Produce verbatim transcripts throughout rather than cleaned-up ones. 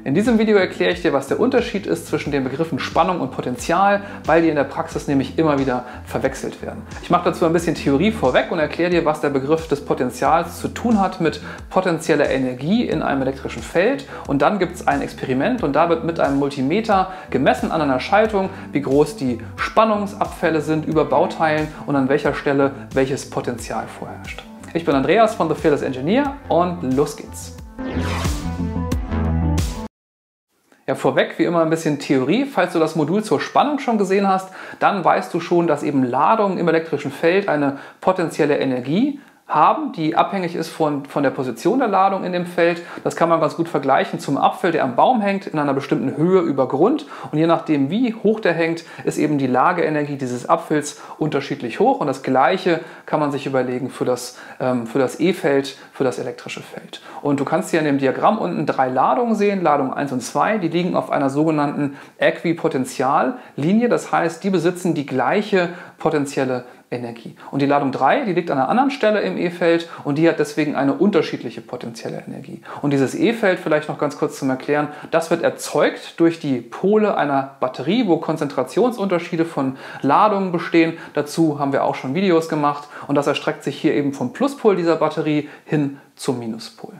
In diesem Video erkläre ich dir, was der Unterschied ist zwischen den Begriffen Spannung und Potential, weil die in der Praxis nämlich immer wieder verwechselt werden. Ich mache dazu ein bisschen Theorie vorweg und erkläre dir, was der Begriff des Potentials zu tun hat mit potentieller Energie in einem elektrischen Feld. Und dann gibt es ein Experiment und da wird mit einem Multimeter gemessen an einer Schaltung, wie groß die Spannungsabfälle sind über Bauteilen und an welcher Stelle welches Potential vorherrscht. Ich bin Andreas von The Fearless Engineer und los geht's! Ja, vorweg wie immer ein bisschen Theorie. Falls du das Modul zur Spannung schon gesehen hast, dann weißt du schon, dass eben Ladungen im elektrischen Feld eine potenzielle Energie haben, die abhängig ist von, von der Position der Ladung in dem Feld. Das kann man ganz gut vergleichen zum Apfel, der am Baum hängt, in einer bestimmten Höhe über Grund. Und je nachdem, wie hoch der hängt, ist eben die Lageenergie dieses Apfels unterschiedlich hoch. Und das Gleiche kann man sich überlegen für das, ähm, für das E-Feld, für das elektrische Feld. Und du kannst hier in dem Diagramm unten drei Ladungen sehen, Ladung eins und zwei, die liegen auf einer sogenannten Äquipotentiallinie. Das heißt, die besitzen die gleiche potenzielle Energie. Und die Ladung drei, die liegt an einer anderen Stelle im E-Feld und die hat deswegen eine unterschiedliche potenzielle Energie. Und dieses E-Feld, vielleicht noch ganz kurz zum Erklären, das wird erzeugt durch die Pole einer Batterie, wo Konzentrationsunterschiede von Ladungen bestehen. Dazu haben wir auch schon Videos gemacht und das erstreckt sich hier eben vom Pluspol dieser Batterie hin zum Minuspol.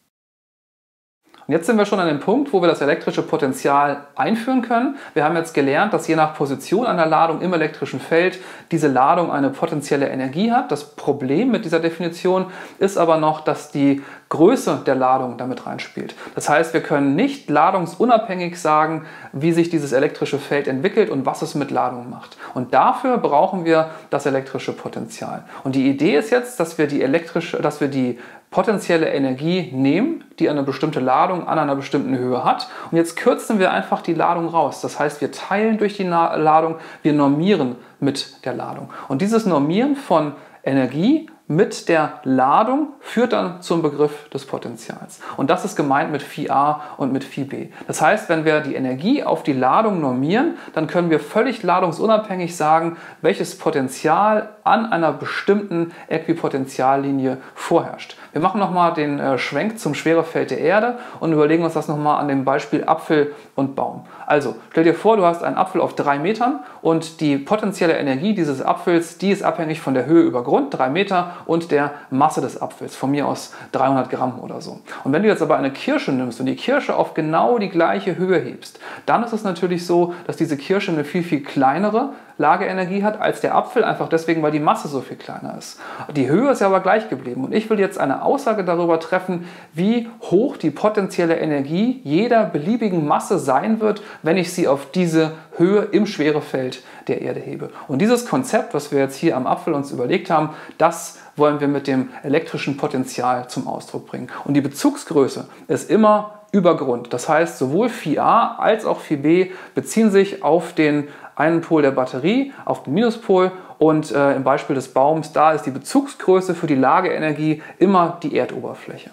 Und jetzt sind wir schon an dem Punkt, wo wir das elektrische Potential einführen können. Wir haben jetzt gelernt, dass je nach Position einer Ladung im elektrischen Feld diese Ladung eine potenzielle Energie hat. Das Problem mit dieser Definition ist aber noch, dass die Größe der Ladung damit reinspielt. Das heißt, wir können nicht ladungsunabhängig sagen, wie sich dieses elektrische Feld entwickelt und was es mit Ladung macht. Und dafür brauchen wir das elektrische Potential. Und die Idee ist jetzt, dass wir die elektrische, dass wir die potenzielle Energie nehmen, die eine bestimmte Ladung an einer bestimmten Höhe hat. Und jetzt kürzen wir einfach die Ladung raus. Das heißt, wir teilen durch die Ladung, wir normieren mit der Ladung. Und dieses Normieren von Energie mit der Ladung führt dann zum Begriff des Potentials. Und das ist gemeint mit Phi A und mit Phi B. Das heißt, wenn wir die Energie auf die Ladung normieren, dann können wir völlig ladungsunabhängig sagen, welches Potential an einer bestimmten Äquipotentiallinie vorherrscht. Wir machen nochmal den äh, Schwenk zum Schwerefeld der Erde und überlegen uns das nochmal an dem Beispiel Apfel und Baum. Also, stell dir vor, du hast einen Apfel auf drei Metern und die potenzielle Energie dieses Apfels, die ist abhängig von der Höhe über Grund, drei Meter, und der Masse des Apfels, von mir aus dreihundert Gramm oder so. Und wenn du jetzt aber eine Kirsche nimmst und die Kirsche auf genau die gleiche Höhe hebst, dann ist es natürlich so, dass diese Kirsche eine viel, viel kleinere Lageenergie hat als der Apfel, einfach deswegen, weil die Masse so viel kleiner ist. Die Höhe ist ja aber gleich geblieben und ich will jetzt eine Aussage darüber treffen, wie hoch die potenzielle Energie jeder beliebigen Masse sein wird, wenn ich sie auf diese Höhe im Schwerefeld der Erde hebe. Und dieses Konzept, was wir jetzt hier am Apfel uns überlegt haben, das wollen wir mit dem elektrischen Potential zum Ausdruck bringen. Und die Bezugsgröße ist immer über Grund. Das heißt, sowohl Phi A als auch Phi B beziehen sich auf den einen Pol der Batterie, auf den Minuspol, und äh, im Beispiel des Baums, da ist die Bezugsgröße für die Lageenergie immer die Erdoberfläche.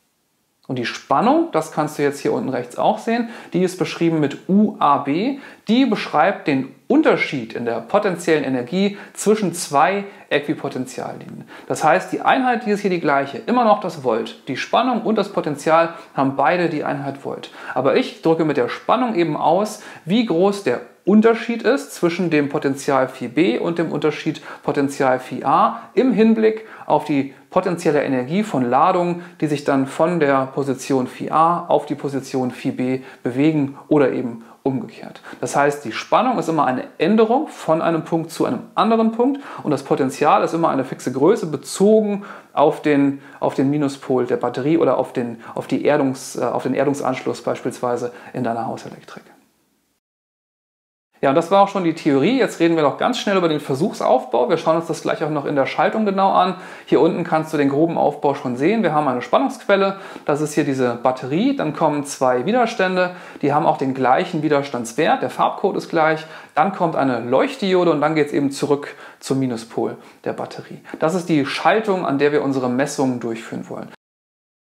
Und die Spannung, das kannst du jetzt hier unten rechts auch sehen, die ist beschrieben mit U A B. Die beschreibt den Unterschied in der potenziellen Energie zwischen zwei Äquipotentiallinien. Das heißt, die Einheit, die ist hier die gleiche, immer noch das Volt. Die Spannung und das Potential haben beide die Einheit Volt. Aber ich drücke mit der Spannung eben aus, wie groß der Unterschied ist zwischen dem Potential Phi B und dem Unterschied Potential Phi A im Hinblick auf die potenzielle Energie von Ladungen, die sich dann von der Position Phi A auf die Position Phi B bewegen oder eben umgekehrt. Das heißt, die Spannung ist immer eine Änderung von einem Punkt zu einem anderen Punkt und das Potential ist immer eine fixe Größe bezogen auf den, auf den Minuspol der Batterie oder auf den, auf die Erdungs, auf den Erdungsanschluss beispielsweise in deiner Hauselektrik. Ja, und das war auch schon die Theorie. Jetzt reden wir noch ganz schnell über den Versuchsaufbau. Wir schauen uns das gleich auch noch in der Schaltung genau an. Hier unten kannst du den groben Aufbau schon sehen. Wir haben eine Spannungsquelle, das ist hier diese Batterie. Dann kommen zwei Widerstände, die haben auch den gleichen Widerstandswert. Der Farbcode ist gleich. Dann kommt eine Leuchtdiode und dann geht es eben zurück zum Minuspol der Batterie. Das ist die Schaltung, an der wir unsere Messungen durchführen wollen.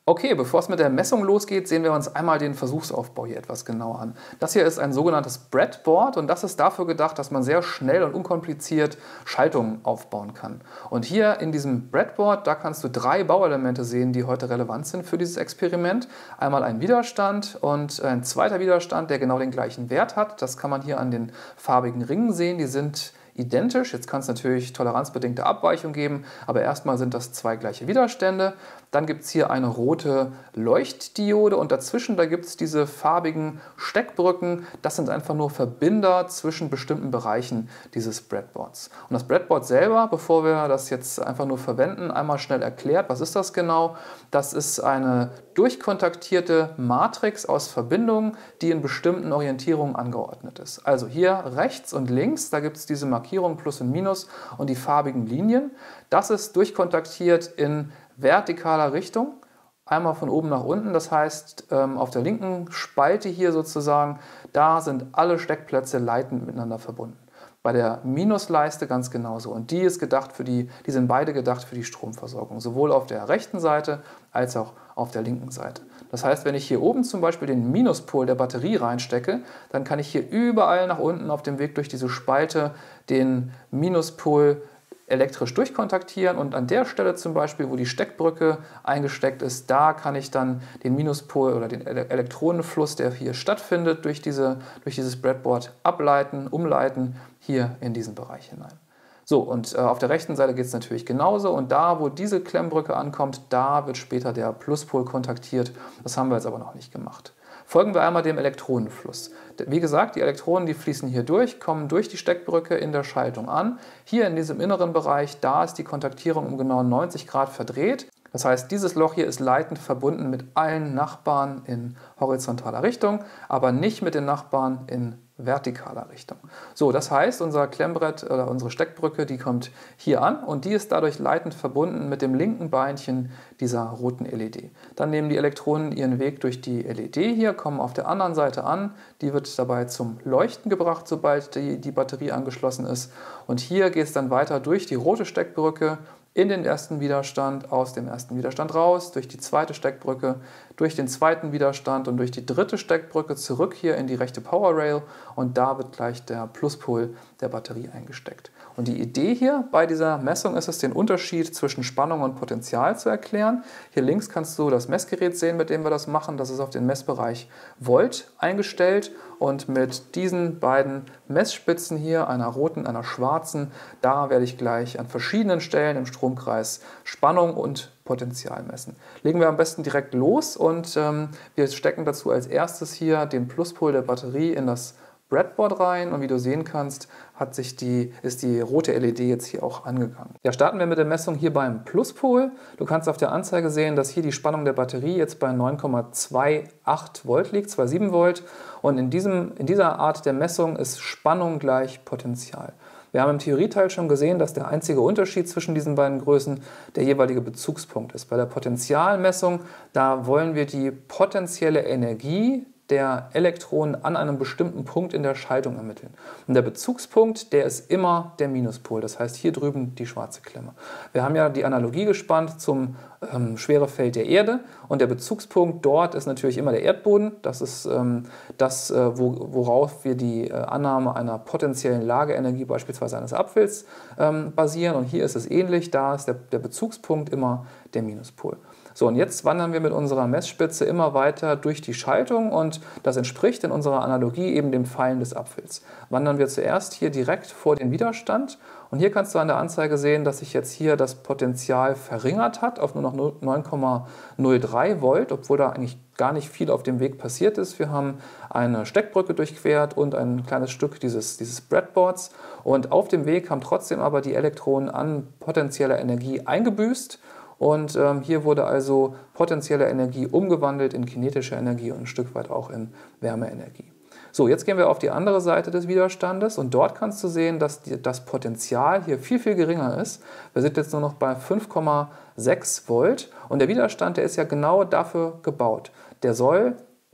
Okay, bevor es mit der Messung losgeht, sehen wir uns einmal den Versuchsaufbau hier etwas genauer an. Das hier ist ein sogenanntes Breadboard und das ist dafür gedacht, dass man sehr schnell und unkompliziert Schaltungen aufbauen kann. Und hier in diesem Breadboard, da kannst du drei Bauelemente sehen, die heute relevant sind für dieses Experiment. Einmal ein Widerstand und ein zweiter Widerstand, der genau den gleichen Wert hat. Das kann man hier an den farbigen Ringen sehen, die sind identisch. Jetzt kann es natürlich toleranzbedingte Abweichung geben, aber erstmal sind das zwei gleiche Widerstände. Dann gibt es hier eine rote Leuchtdiode und dazwischen, da gibt es diese farbigen Steckbrücken. Das sind einfach nur Verbinder zwischen bestimmten Bereichen dieses Breadboards. Und das Breadboard selber, bevor wir das jetzt einfach nur verwenden, einmal schnell erklärt, was ist das genau? Das ist eine durchkontaktierte Matrix aus Verbindungen, die in bestimmten Orientierungen angeordnet ist. Also hier rechts und links, da gibt es diese Markierung Plus und Minus und die farbigen Linien. Das ist durchkontaktiert in vertikaler Richtung, einmal von oben nach unten. Das heißt, auf der linken Spalte hier sozusagen, da sind alle Steckplätze leitend miteinander verbunden. Bei der Minusleiste ganz genauso. Und die ist gedacht für die, die sind beide gedacht für die Stromversorgung, sowohl auf der rechten Seite als auch auf der linken Seite. Das heißt, wenn ich hier oben zum Beispiel den Minuspol der Batterie reinstecke, dann kann ich hier überall nach unten auf dem Weg durch diese Spalte den Minuspol elektrisch durchkontaktieren und an der Stelle zum Beispiel, wo die Steckbrücke eingesteckt ist, da kann ich dann den Minuspol oder den Elektronenfluss, der hier stattfindet, durch, diese, durch dieses Breadboard ableiten, umleiten, hier in diesen Bereich hinein. So, und äh, auf der rechten Seite geht es natürlich genauso und da, wo diese Klemmbrücke ankommt, da wird später der Pluspol kontaktiert. Das haben wir jetzt aber noch nicht gemacht. Folgen wir einmal dem Elektronenfluss. Wie gesagt, die Elektronen, die fließen hier durch, kommen durch die Steckbrücke in der Schaltung an. Hier in diesem inneren Bereich, da ist die Kontaktierung um genau neunzig Grad verdreht. Das heißt, dieses Loch hier ist leitend verbunden mit allen Nachbarn in horizontaler Richtung, aber nicht mit den Nachbarn in vertikaler Richtung. So, das heißt, unser Klemmbrett oder unsere Steckbrücke, die kommt hier an und die ist dadurch leitend verbunden mit dem linken Beinchen dieser roten L E D. Dann nehmen die Elektronen ihren Weg durch die L E D hier, kommen auf der anderen Seite an. Die wird dabei zum Leuchten gebracht, sobald die, die Batterie angeschlossen ist. Und hier geht es dann weiter durch die rote Steckbrücke in den ersten Widerstand, aus dem ersten Widerstand raus, durch die zweite Steckbrücke, durch den zweiten Widerstand und durch die dritte Steckbrücke zurück hier in die rechte Power Rail und da wird gleich der Pluspol der Batterie eingesteckt. Und die Idee hier bei dieser Messung ist es, den Unterschied zwischen Spannung und Potential zu erklären. Hier links kannst du das Messgerät sehen, mit dem wir das machen. Das ist auf den Messbereich Volt eingestellt und mit diesen beiden Messspitzen hier, einer roten, einer schwarzen, da werde ich gleich an verschiedenen Stellen im Stromkreis Spannung und Potential messen. Legen wir am besten direkt los und ähm, wir stecken dazu als erstes hier den Pluspol der Batterie in das Breadboard rein und wie du sehen kannst, hat sich die, ist die rote L E D jetzt hier auch angegangen. Ja, starten wir mit der Messung hier beim Pluspol. Du kannst auf der Anzeige sehen, dass hier die Spannung der Batterie jetzt bei neun Komma achtundzwanzig Volt liegt, zwei Komma sieben Volt. Und in, diesem, in dieser Art der Messung ist Spannung gleich Potential. Wir haben im Theorieteil schon gesehen, dass der einzige Unterschied zwischen diesen beiden Größen der jeweilige Bezugspunkt ist. Bei der Potentialmessung, da wollen wir die potenzielle Energie der Elektronen an einem bestimmten Punkt in der Schaltung ermitteln. Und der Bezugspunkt, der ist immer der Minuspol, das heißt hier drüben die schwarze Klemme. Wir haben ja die Analogie gespannt zum ähm, Schwerefeld der Erde und der Bezugspunkt dort ist natürlich immer der Erdboden. Das ist ähm, das, äh, wo, worauf wir die äh, Annahme einer potenziellen Lageenergie beispielsweise eines Apfels ähm, basieren und hier ist es ähnlich, da ist der, der Bezugspunkt immer der Minuspol. So, und jetzt wandern wir mit unserer Messspitze immer weiter durch die Schaltung und das entspricht in unserer Analogie eben dem Fallen des Apfels. Wandern wir zuerst hier direkt vor den Widerstand und hier kannst du an der Anzeige sehen, dass sich jetzt hier das Potenzial verringert hat auf nur noch neun Komma null drei Volt, obwohl da eigentlich gar nicht viel auf dem Weg passiert ist. Wir haben eine Steckbrücke durchquert und ein kleines Stück dieses, dieses Breadboards und auf dem Weg haben trotzdem aber die Elektronen an potenzieller Energie eingebüßt. Und ähm, hier wurde also potenzielle Energie umgewandelt in kinetische Energie und ein Stück weit auch in Wärmeenergie. So, jetzt gehen wir auf die andere Seite des Widerstandes und dort kannst du sehen, dass die, das Potenzial hier viel, viel geringer ist. Wir sind jetzt nur noch bei fünf Komma sechs Volt und der Widerstand, der ist ja genau dafür gebaut. Der soll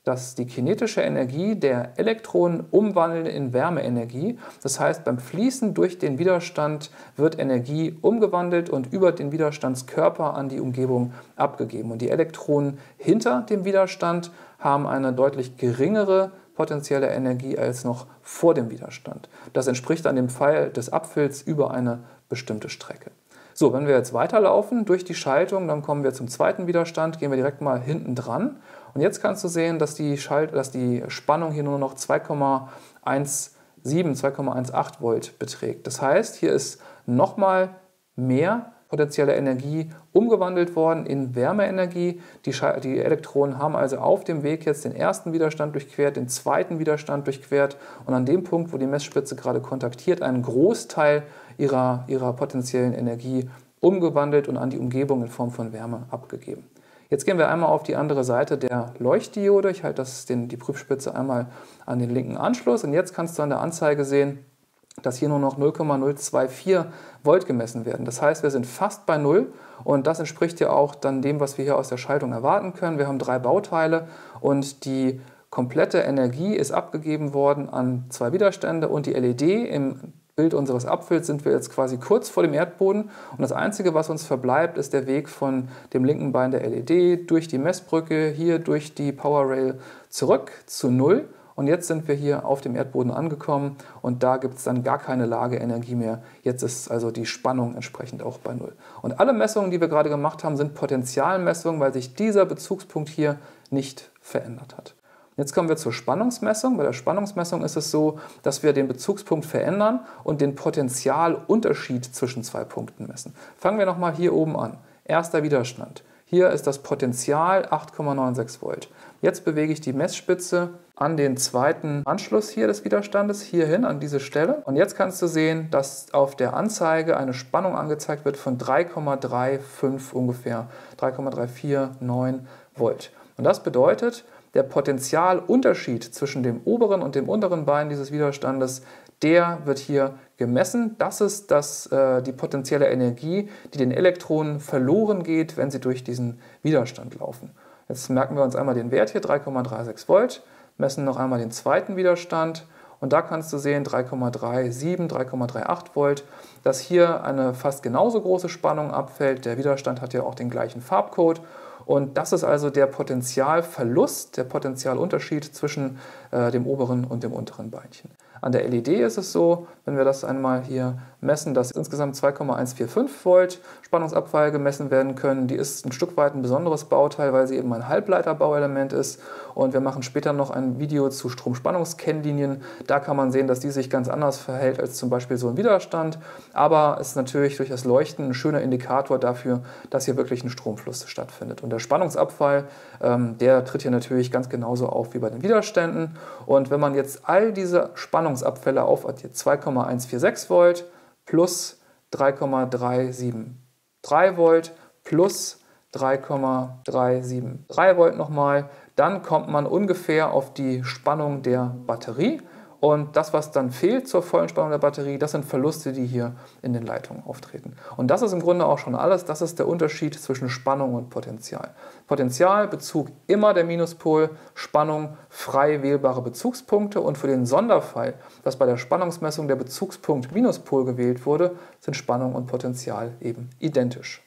dass die kinetische Energie der Elektronen umwandeln in Wärmeenergie. Das heißt, beim Fließen durch den Widerstand wird Energie umgewandelt und über den Widerstandskörper an die Umgebung abgegeben. Und die Elektronen hinter dem Widerstand haben eine deutlich geringere potenzielle Energie als noch vor dem Widerstand. Das entspricht dann dem Fall des Abfills über eine bestimmte Strecke. So, wenn wir jetzt weiterlaufen durch die Schaltung, dann kommen wir zum zweiten Widerstand, gehen wir direkt mal hinten dran. Und jetzt kannst du sehen, dass die, Schalt dass die Spannung hier nur noch zwei Komma siebzehn, zwei Komma achtzehn Volt beträgt. Das heißt, hier ist nochmal mehr potenzielle Energie umgewandelt worden in Wärmeenergie. Die, die Elektronen haben also auf dem Weg jetzt den ersten Widerstand durchquert, den zweiten Widerstand durchquert und an dem Punkt, wo die Messspitze gerade kontaktiert, einen Großteil ihrer, ihrer potenziellen Energie umgewandelt und an die Umgebung in Form von Wärme abgegeben. Jetzt gehen wir einmal auf die andere Seite der Leuchtdiode. Ich halte das, den, die Prüfspitze einmal an den linken Anschluss und jetzt kannst du an der Anzeige sehen, dass hier nur noch null Komma null zwei vier Volt gemessen werden. Das heißt, wir sind fast bei null und das entspricht ja auch dann dem, was wir hier aus der Schaltung erwarten können. Wir haben drei Bauteile und die komplette Energie ist abgegeben worden an zwei Widerstände und die L E D. Im Bild unseres Abfills sind wir jetzt quasi kurz vor dem Erdboden und das Einzige, was uns verbleibt, ist der Weg von dem linken Bein der L E D durch die Messbrücke, hier durch die Power Rail zurück zu null. Und jetzt sind wir hier auf dem Erdboden angekommen und da gibt es dann gar keine Lageenergie mehr. Jetzt ist also die Spannung entsprechend auch bei null. Und alle Messungen, die wir gerade gemacht haben, sind Potentialmessungen, weil sich dieser Bezugspunkt hier nicht verändert hat. Jetzt kommen wir zur Spannungsmessung. Bei der Spannungsmessung ist es so, dass wir den Bezugspunkt verändern und den Potentialunterschied zwischen zwei Punkten messen. Fangen wir nochmal hier oben an. Erster Widerstand. Hier ist das Potential acht Komma sechsundneunzig Volt. Jetzt bewege ich die Messspitze an den zweiten Anschluss hier des Widerstandes, hierhin an diese Stelle. Und jetzt kannst du sehen, dass auf der Anzeige eine Spannung angezeigt wird von drei Komma fünfunddreißig ungefähr, drei Komma drei vier neun Volt. Und das bedeutet, der Potentialunterschied zwischen dem oberen und dem unteren Bein dieses Widerstandes, der wird hier gemessen. Das ist das, äh, die potenzielle Energie, die den Elektronen verloren geht, wenn sie durch diesen Widerstand laufen. Jetzt merken wir uns einmal den Wert hier, drei Komma sechsunddreißig Volt, messen noch einmal den zweiten Widerstand und da kannst du sehen, drei Komma siebenunddreißig, drei Komma achtunddreißig Volt, dass hier eine fast genauso große Spannung abfällt. Der Widerstand hat ja auch den gleichen Farbcode. Und das ist also der Potentialverlust, der Potentialunterschied zwischen äh, dem oberen und dem unteren Beinchen. An der L E D ist es so, wenn wir das einmal hier messen, dass insgesamt zwei Komma hundertfünfundvierzig Volt Spannungsabfall gemessen werden können. Die ist ein Stück weit ein besonderes Bauteil, weil sie eben ein Halbleiterbauelement ist. Und wir machen später noch ein Video zu Stromspannungskennlinien. Da kann man sehen, dass die sich ganz anders verhält als zum Beispiel so ein Widerstand. Aber es ist natürlich durch das Leuchten ein schöner Indikator dafür, dass hier wirklich ein Stromfluss stattfindet. Und der Spannungsabfall, ähm, der tritt hier natürlich ganz genauso auf wie bei den Widerständen. Und wenn man jetzt all diese Spannungsabfälle aufaddiert, zwei Komma hundertvierundsechzig Volt plus drei Komma dreihundertdreiundsiebzig Volt plus drei Komma dreihundertdreiundsiebzig Volt nochmal, dann kommt man ungefähr auf die Spannung der Batterie. Und das, was dann fehlt zur vollen Spannung der Batterie, das sind Verluste, die hier in den Leitungen auftreten. Und das ist im Grunde auch schon alles. Das ist der Unterschied zwischen Spannung und Potential. Potential, Bezug immer der Minuspol, Spannung, frei wählbare Bezugspunkte. Und für den Sonderfall, dass bei der Spannungsmessung der Bezugspunkt Minuspol gewählt wurde, sind Spannung und Potential eben identisch.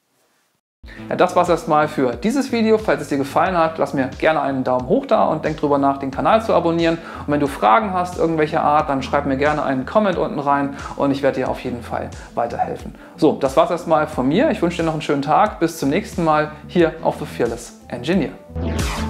Ja, das war es erstmal für dieses Video. Falls es dir gefallen hat, lass mir gerne einen Daumen hoch da und denk drüber nach, den Kanal zu abonnieren. Und wenn du Fragen hast, irgendwelcher Art, dann schreib mir gerne einen Comment unten rein und ich werde dir auf jeden Fall weiterhelfen. So, das war es erstmal von mir. Ich wünsche dir noch einen schönen Tag. Bis zum nächsten Mal hier auf The Fearless Engineer.